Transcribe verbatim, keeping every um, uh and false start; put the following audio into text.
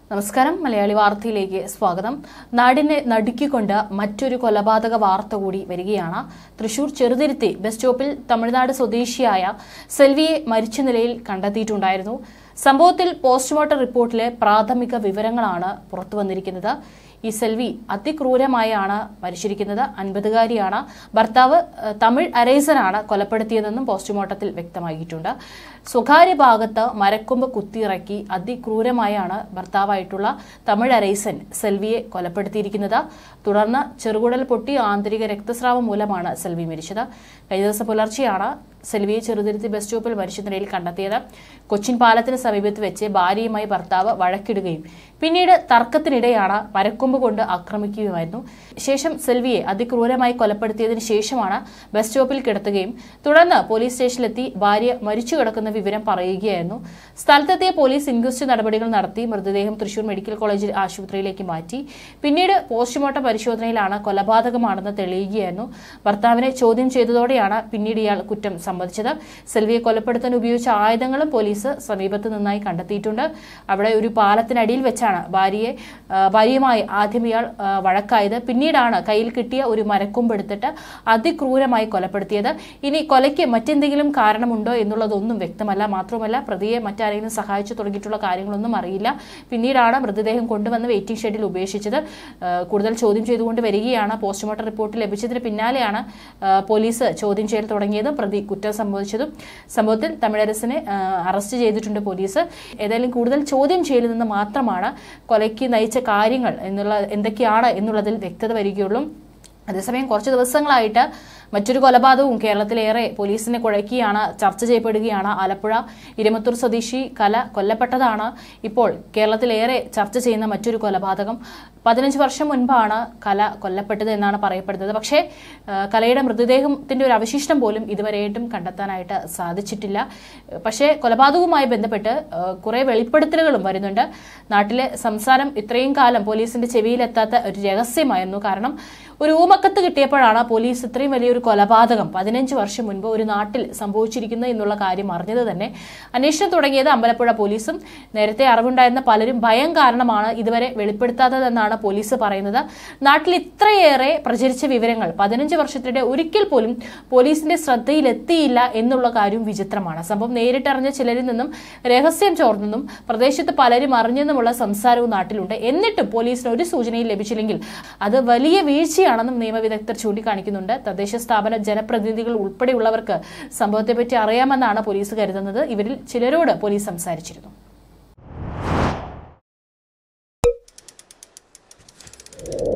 നമസ്കാരം മലയാളി വാർത്തയിലേക്ക് സ്വാഗതം. നാടിനെ നടുക്കിക്കൊണ്ട് മറ്റൊരു കൊലപാതക വാർത്ത കൂടി വരികയാണ്. തൃശൂർ ചെറുതുരുത്തി ബസ് സ്റ്റോപ്പിൽ തമിഴ്നാട് സ്വദേശിയായ സെൽവിയെ മരിച്ച നിലയിൽ കണ്ടെത്തിയിട്ടുണ്ടായിരുന്നു. സംഭവത്തിൽ പോസ്റ്റ്മോർട്ടം റിപ്പോർട്ടിലെ പ്രാഥമിക വിവരങ്ങളാണ് പുറത്തുവന്നിരിക്കുന്നത്. ഈ സെൽവി അതിക്രൂരമായാണ് മരിച്ചിരിക്കുന്നത്. അൻപതുകാരിയാണ്. ഭർത്താവ് തമിഴ് അരൈസനാണ് കൊലപ്പെടുത്തിയതെന്നും പോസ്റ്റ്മോർട്ടത്തിൽ വ്യക്തമാക്കിയിട്ടുണ്ട്. സ്വകാര്യ ഭാഗത്ത് മരക്കൊമ്പ് കുത്തിയിറക്കി അതിക്രൂരമായാണ് ഭർത്താവായിട്ടുള്ള തമിഴ് അരൈസൻ സെൽവിയെ കൊലപ്പെടുത്തിയിരിക്കുന്നത്. തുടർന്ന് ചെറുകുടൽ പൊട്ടി ആന്തരിക രക്തസ്രാവം മൂലമാണ് സെൽവി മരിച്ചത്. കഴിഞ്ഞ ദിവസം പുലർച്ചെയാണ് സെൽവിയെ ചെറുതുരുത്തി ബസ് സ്റ്റോപ്പിൽ മരിച്ച നിലയിൽ കണ്ടെത്തിയത്. കൊച്ചിൻ പാലത്തിന് സമീപത്ത് വെച്ച് ഭാര്യയുമായി ഭർത്താവ് വഴക്കിടുകയും പിന്നീട് തർക്കത്തിനിടെയാണ് മരക്കൊമ്പ് കൊണ്ട് ആക്രമിക്കുകയുമായിരുന്നു. ശേഷം സെൽവിയെ അതിക്രൂരമായി കൊലപ്പെടുത്തിയതിനു ശേഷമാണ് ബസ് സ്റ്റോപ്പിൽ കിടത്തുകയും തുടർന്ന് പോലീസ് സ്റ്റേഷനിലെത്തി ഭാര്യ മരിച്ചു കിടക്കുന്ന വിവരം പറയുകയായിരുന്നു. സ്ഥലത്തെത്തിയ പോലീസ് ഇൻക്വസ്റ്റ് നടപടികൾ നടത്തി മൃതദേഹം തൃശൂർ മെഡിക്കൽ കോളേജ് ആശുപത്രിയിലേക്ക് മാറ്റി. പിന്നീട് പോസ്റ്റ്മോർട്ടം പരിശോധനയിലാണ് കൊലപാതകമാണെന്ന് തെളിയുകയായിരുന്നു. ഭർത്താവിനെ ചോദ്യം ചെയ്തതോടെയാണ് പിന്നീട് ഇയാൾ കുറ്റം സംബന്ധിച്ചത്. സെൽവിയെ കൊലപ്പെടുത്താൻ ഉപയോഗിച്ച ആയുധങ്ങളും പോലീസ് സമീപത്ത് നിന്നായി കണ്ടെത്തിയിട്ടുണ്ട്. അവിടെ ഒരു പാലത്തിനടിയിൽ വെച്ചാണ് ഭാര്യയെ ഭാര്യയുമായി ആദ്യം ഇയാൾ വഴക്കായത്. പിന്നീടാണ് കയ്യിൽ കിട്ടിയ ഒരു മരക്കൊമ്പെടുത്തിട്ട് അതിക്രൂരമായി കൊലപ്പെടുത്തിയത്. ഇനി കൊലയ്ക്ക് മറ്റെന്തെങ്കിലും കാരണമുണ്ടോ എന്നുള്ളതൊന്നും വ്യക്തമല്ല. മാത്രമല്ല പ്രതിയെ മറ്റാരെങ്കിലും സഹായിച്ചു തുടങ്ങിയിട്ടുള്ള കാര്യങ്ങളൊന്നും അറിയില്ല. പിന്നീടാണ് മൃതദേഹം കൊണ്ടുവന്ന് വെയിറ്റിംഗ് ഷെഡിൽ ഉപേക്ഷിച്ചത്. കൂടുതൽ ചോദ്യം ചെയ്തുകൊണ്ട് വരികയാണ്. പോസ്റ്റ്മോർട്ടം റിപ്പോർട്ട് ലഭിച്ചതിന് പിന്നാലെയാണ് പോലീസ് ചോദ്യം ചെയ്യൽ തുടങ്ങിയതും പ്രതി കുറ്റം സംഭവിച്ചതും. സംഭവത്തിൽ തമിഴരസിനെ അറസ്റ്റ് ചെയ്തിട്ടുണ്ട് പോലീസ്. ഏതായാലും കൂടുതൽ ചോദ്യം ചെയ്യലിൽ നിന്ന് മാത്രമാണ് കൊലയ്ക്ക് നയിച്ച കാര്യങ്ങൾ എന്നുള്ള എന്തൊക്കെയാണ് എന്നുള്ളതിൽ വ്യക്തത വരികയുള്ളൂ. അതേസമയം കുറച്ച് ദിവസങ്ങളായിട്ട് മറ്റൊരു കൊലപാതകവും കേരളത്തിലേറെ പോലീസിനെ കുഴക്കിയാണ്, ചർച്ച ചെയ്യപ്പെടുകയാണ്. ആലപ്പുഴ ഇരമത്തൂർ സ്വദേശി കല കൊല്ലപ്പെട്ടതാണ് ഇപ്പോൾ കേരളത്തിലേറെ ചർച്ച ചെയ്യുന്ന മറ്റൊരു കൊലപാതകം. പതിനഞ്ച് വർഷം മുൻപാണ് കല കൊല്ലപ്പെട്ടത് എന്നാണ് പറയപ്പെടുന്നത്. പക്ഷേ കലയുടെ മൃതദേഹത്തിന്റെ ഒരു അവശിഷ്ടം പോലും ഇതുവരെയായിട്ടും കണ്ടെത്താനായിട്ട് സാധിച്ചിട്ടില്ല. പക്ഷേ കൊലപാതകവുമായി ബന്ധപ്പെട്ട് കുറെ വെളിപ്പെടുത്തലുകളും വരുന്നുണ്ട്. നാട്ടിലെ സംസാരം ഇത്രയും കാലം പോലീസിന്റെ ചെവിയിലെത്താത്ത ഒരു രഹസ്യമായിരുന്നു. കാരണം ഒരു ഊമക്കത്ത് കിട്ടിയപ്പോഴാണ് പോലീസ് ഇത്രയും വലിയൊരു കൊലപാതകം പതിനഞ്ച് വർഷം മുൻപ് ഒരു നാട്ടിൽ സംഭവിച്ചിരിക്കുന്നത് എന്നുള്ള കാര്യം അറിഞ്ഞത് തന്നെ. അന്വേഷണം തുടങ്ങിയത് അമ്പലപ്പുഴ പോലീസും. നേരത്തെ അറിവുണ്ടായിരുന്ന പലരും ഭയം കാരണമാണ് ഇതുവരെ വെളിപ്പെടുത്താത്തതെന്നാണ് പോലീസ് പറയുന്നത്. നാട്ടിൽ ഇത്രയേറെ പ്രചരിച്ച വിവരങ്ങൾ പതിനഞ്ച് വർഷത്തിനിടെ ഒരിക്കൽ പോലും പോലീസിന്റെ ശ്രദ്ധയിലെത്തിയില്ല എന്നുള്ള കാര്യം വിചിത്രമാണ്. സംഭവം നേരിട്ടറിഞ്ഞ ചിലരിൽ നിന്നും രഹസ്യം ചോർന്നെന്നും പ്രദേശത്ത് പലരും അറിഞ്ഞെന്നുമുള്ള സംസാരവും നാട്ടിലുണ്ട്. എന്നിട്ടും പോലീസിന് ഒരു സൂചനയും ലഭിച്ചില്ലെങ്കിൽ അത് വലിയ വീഴ്ചയാണെന്നും നിയമവിദഗ്ധർ ചൂണ്ടിക്കാണിക്കുന്നുണ്ട്. തദ്ദേശ സ്ഥാപന ജനപ്രതിനിധികൾ ഉൾപ്പെടെയുള്ളവർക്ക് സംഭവത്തെപ്പറ്റി അറിയാമെന്നാണ് പോലീസ് കരുതുന്നത്. ഇവരിൽ ചിലരോട് പോലീസ് സംസാരിച്ചിരുന്നു.